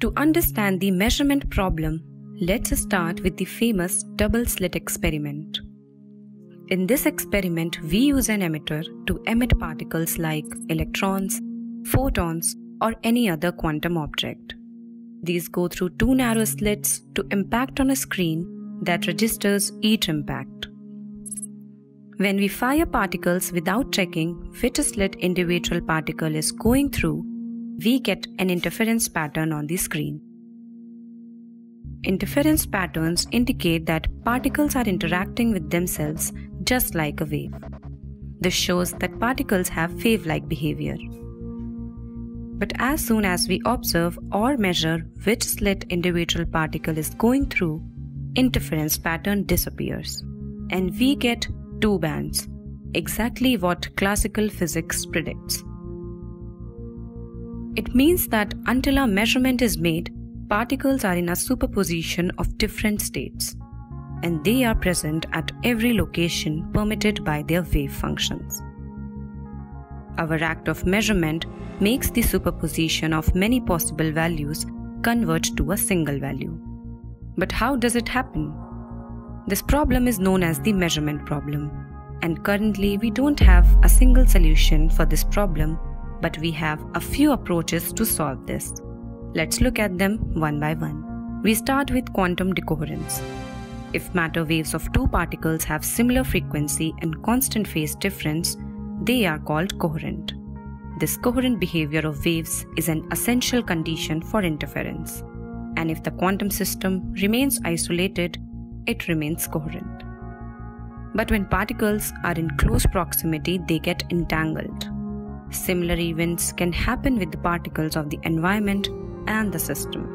To understand the measurement problem, let's start with the famous double slit experiment. In this experiment, we use an emitter to emit particles like electrons, photons, or any other quantum object. These go through two narrow slits to impact on a screen that registers each impact. When we fire particles without checking which slit individual particle is going through, we get an interference pattern on the screen. Interference patterns indicate that particles are interacting with themselves just like a wave. This shows that particles have wave-like behavior. But as soon as we observe or measure which slit individual particle is going through, interference pattern disappears, and we get two bands, exactly what classical physics predicts. It means that until a measurement is made, particles are in a superposition of different states, and they are present at every location permitted by their wave functions. Our act of measurement makes the superposition of many possible values converge to a single value. But how does it happen? This problem is known as the measurement problem, and currently we don't have a single solution for this problem, but we have a few approaches to solve this. Let's look at them one by one. We start with quantum decoherence. If matter waves of two particles have similar frequency and constant phase difference, they are called coherent. This coherent behavior of waves is an essential condition for interference. And if the quantum system remains isolated, it remains coherent. But when particles are in close proximity, they get entangled. Similar events can happen with the particles of the environment and the system.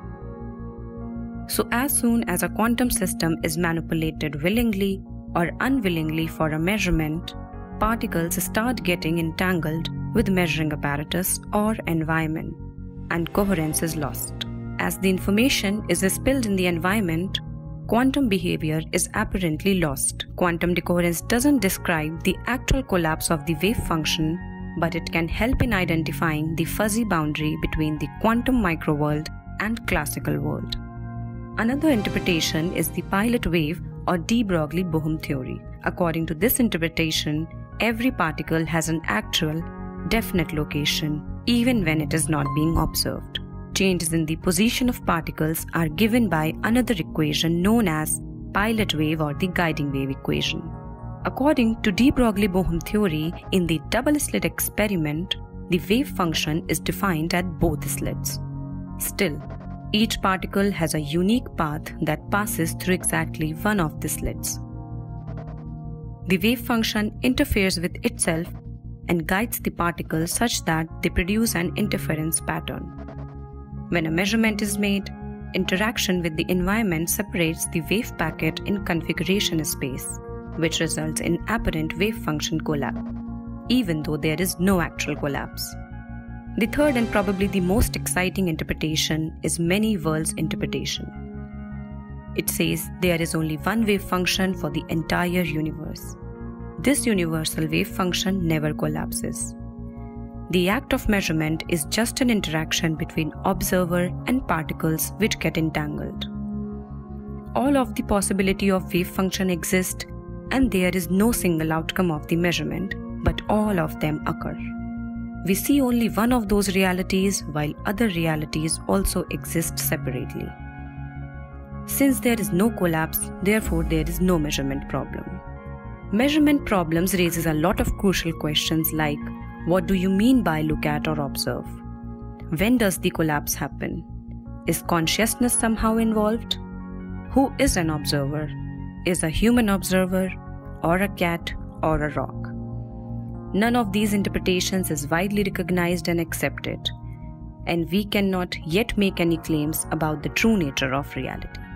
So as soon as a quantum system is manipulated willingly or unwillingly for a measurement, particles start getting entangled with measuring apparatus or environment, and coherence is lost. As the information is spilled in the environment, quantum behavior is apparently lost. Quantum decoherence doesn't describe the actual collapse of the wave function, but it can help in identifying the fuzzy boundary between the quantum microworld and classical world. Another interpretation is the pilot wave or de Broglie-Bohm theory. According to this interpretation, every particle has an actual, definite location, even when it is not being observed. Changes in the position of particles are given by another equation known as pilot wave or the guiding wave equation. According to de Broglie-Bohm theory, in the double slit experiment, the wave function is defined at both slits. Still, each particle has a unique path that passes through exactly one of the slits. The wave function interferes with itself and guides the particles such that they produce an interference pattern. When a measurement is made, interaction with the environment separates the wave packet in configuration space, which results in apparent wave function collapse, even though there is no actual collapse. The third and probably the most exciting interpretation is many worlds interpretation. It says there is only one wave function for the entire universe. This universal wave function never collapses. The act of measurement is just an interaction between observer and particles which get entangled. All of the possibility of wave function exist, and there is no single outcome of the measurement, but all of them occur. We see only one of those realities while other realities also exist separately. Since there is no collapse, therefore there is no measurement problem. Measurement problems raises a lot of crucial questions like, what do you mean by look at or observe? When does the collapse happen? Is consciousness somehow involved? Who is an observer? Is a human observer, or a cat, or a rock? None of these interpretations is widely recognized and accepted, and we cannot yet make any claims about the true nature of reality.